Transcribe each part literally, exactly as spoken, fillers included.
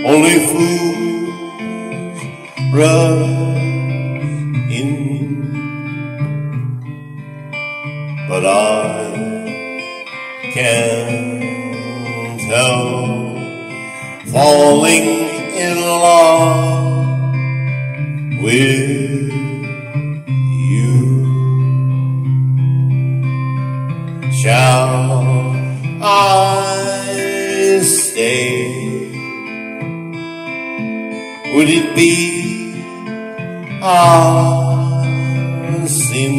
only fools rush in, but I can't help falling in love with you. Shall I stay? Would it be a sin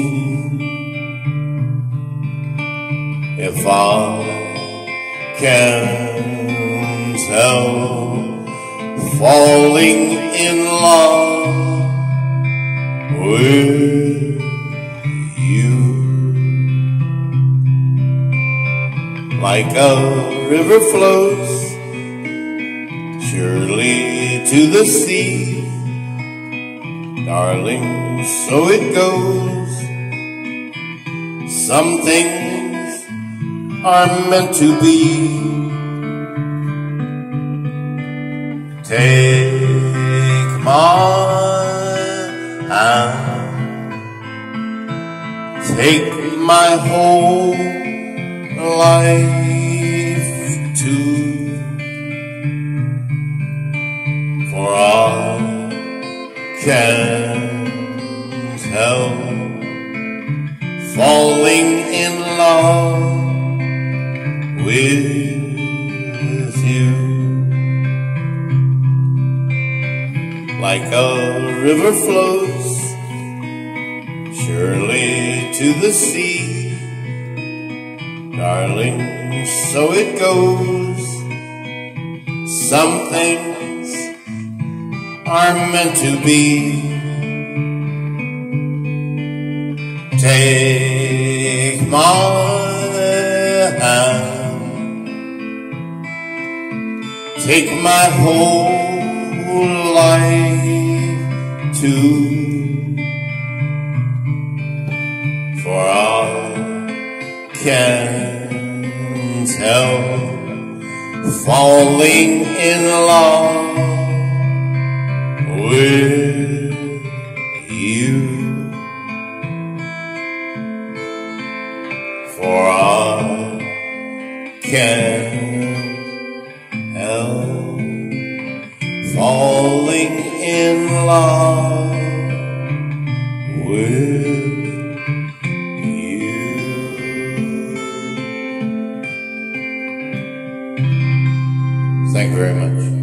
if I can't help falling in love with you? Like a river flows surely to the sea, darling, so it goes. Some things are meant to be. Take my hand, take my whole life too, for I can't help falling in love with you. Like a river flows surely to the sea, darling, so it goes. Some things are meant to be. Take my hand, take my whole life too, for I can't help falling in love with you, for I can't help falling in love with you. Thank you very much.